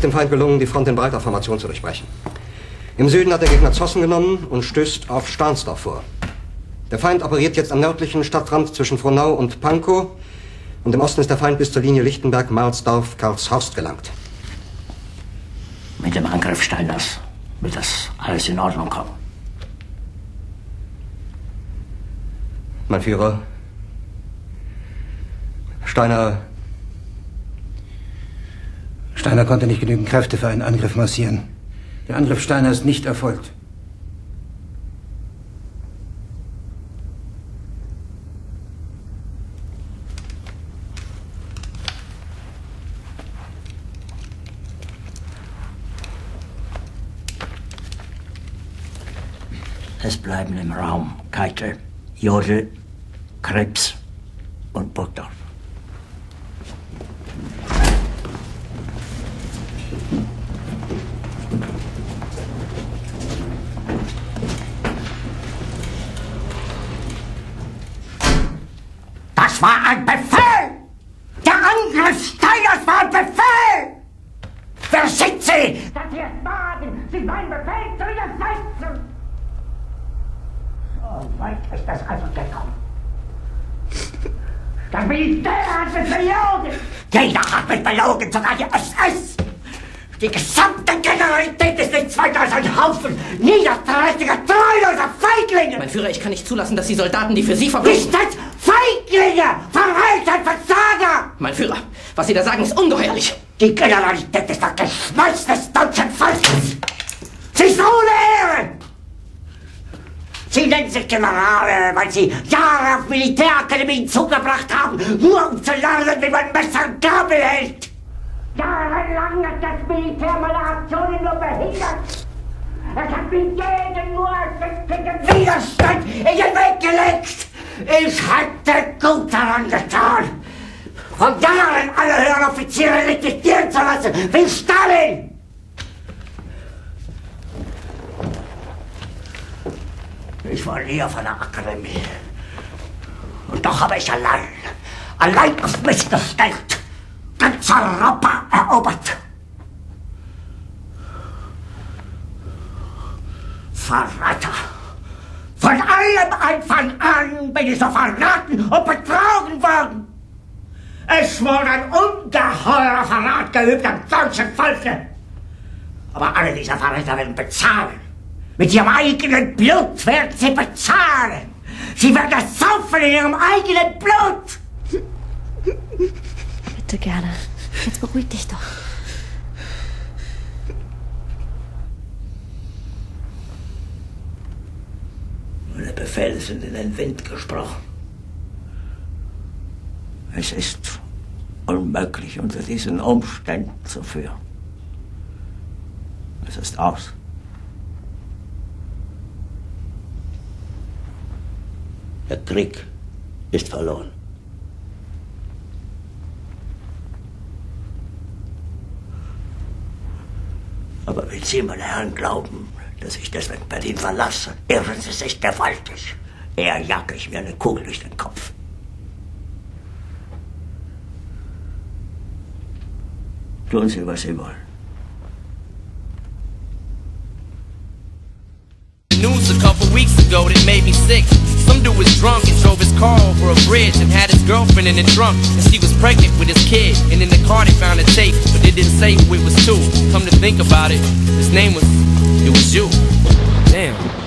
dem Feind gelungen, die Front in breiter Formation zu durchbrechen. Im Süden hat der Gegner Zossen genommen und stößt auf Stahnsdorf vor. Der Feind operiert jetzt am nördlichen Stadtrand zwischen Frohnau und Pankow. Und im Osten ist der Feind bis zur Linie Lichtenberg-Marsdorf-Karlshorst gelangt. Mit dem Angriff Steiners wird das alles in Ordnung kommen. Mein Führer, Steiner konnte nicht genügend Kräfte für einen Angriff massieren. Der Angriff Steiner ist nicht erfolgt. Es bleiben im Raum Keitel, YOURE, Krebs und Burgdorf. Das war ein Befehl! Der Angriff Steiners war ein Befehl! Wer sind Sie, dass Sie es wagen, sich meinen Befehl zu widersetzen? So weit ist das also gekommen. Das Militär hat mich belogen! Jeder hat mich belogen, sogar die SS! Die gesamte Generalität ist nichts weiter als ein Haufen niederträchtiger, treuloser Feiglinge! Mein Führer, ich kann nicht zulassen, dass die Soldaten, die für Sie verbringen... Nicht als Feiglinge! Verreiter, Versager! Mein Führer, was Sie da sagen, ist ungeheuerlich! Die Generalität ist das Geschmeiß des deutschen Volkes! Sie ist ohne Ehre! Sie nennen sich Generale, weil Sie Jahre auf Militärakademien zugebracht haben, nur um zu lernen, wie man Messer und Gabel hält! Jahrelang hat das Militär meine Aktionen nur behindert! Es hat mir jeden nur ersichtlichen Widerstand in den Weg gelegt! Ich hätte gut daran getan, von Jahren alle höheren Offiziere liquidieren zu lassen, wie Stalin! Ich war nie auf einer Akademie. Und doch habe ich allein auf mich gestellt, ganz Europa erobert. Verräter! Von allem Anfang an bin ich so verraten und betrogen worden. Es wurde ein ungeheurer Verrat geübt am deutschen Volke. Aber alle diese Verräter werden bezahlen. Mit ihrem eigenen Blut werden sie bezahlen. Sie werden das saufen in ihrem eigenen Blut. Bitte gerne. Jetzt beruhig dich doch. Meine Befehle sind in den Wind gesprochen. Es ist unmöglich, unter diesen Umständen zu führen. Es ist aus. Der Krieg ist verloren. Aber wenn Sie, meine Herren, glauben, dass ich deswegen Berlin verlasse, irren Sie sich gewaltig. Eher jage ich mir eine Kugel durch den Kopf. Tun Sie, was Sie wollen. News a couple weeks ago that made me sick. Some dude was drunk and drove his car over a bridge and had his girlfriend in the trunk, and she was pregnant with his kid. And in the car they found a tape, but they didn't say who it was to. Come to think about it, his name was, it was you. Damn.